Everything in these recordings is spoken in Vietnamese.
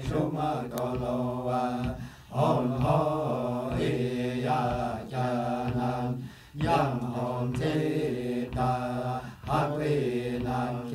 Suma Koloa Om Ho Iya Janan Yam Om Tita Hakwinan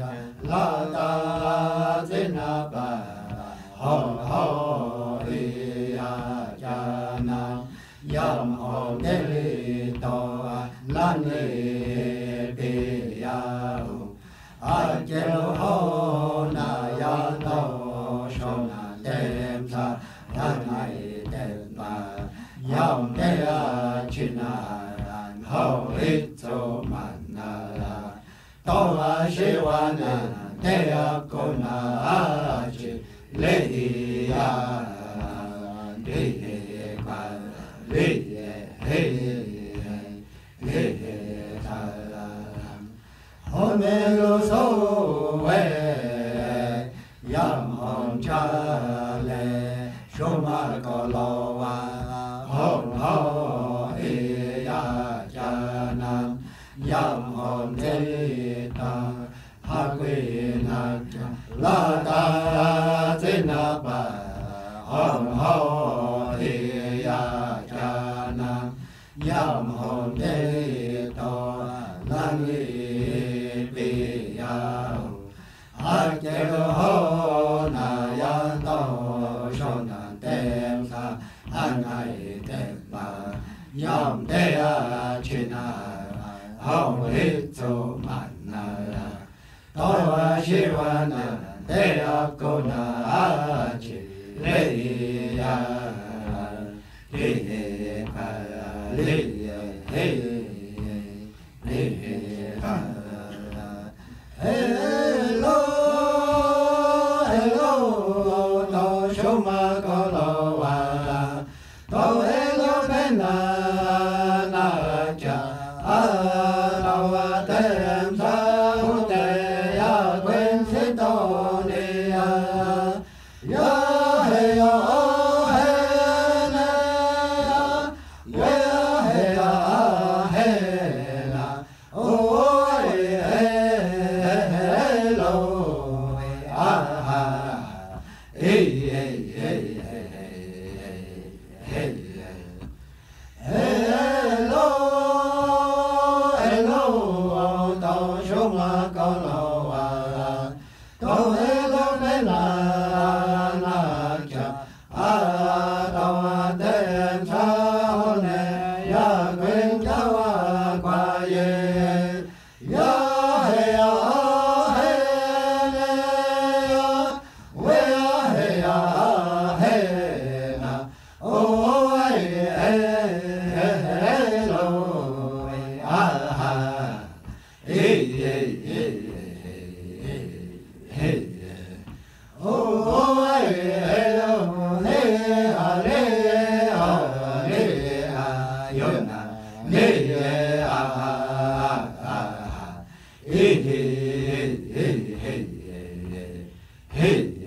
Lata Zinaba Om Ho Iya Janan Yam Om Delito Lani Piyau Ajel Ho Na Yato Shona Demsa Yanai Demma Yam Dea China Ho Itzo Manala Toa Shiwana Dea Kona Achi Leia Leia Homelo so yam hom chale shoma kolowa hom ho iya janam yam hom teta hakwina lata zinaba hom ho iya janam yam hom teta lani Akelo ho na yanto shona temsa anai temba yam dea china ho hitzo manna toa shiwana dea kona achi leia leia leia Hello, hello, to shoma kolowa, to hello bena na cha, alawa tem sa ute ya quen se to ne ya he ya he na oh. Hey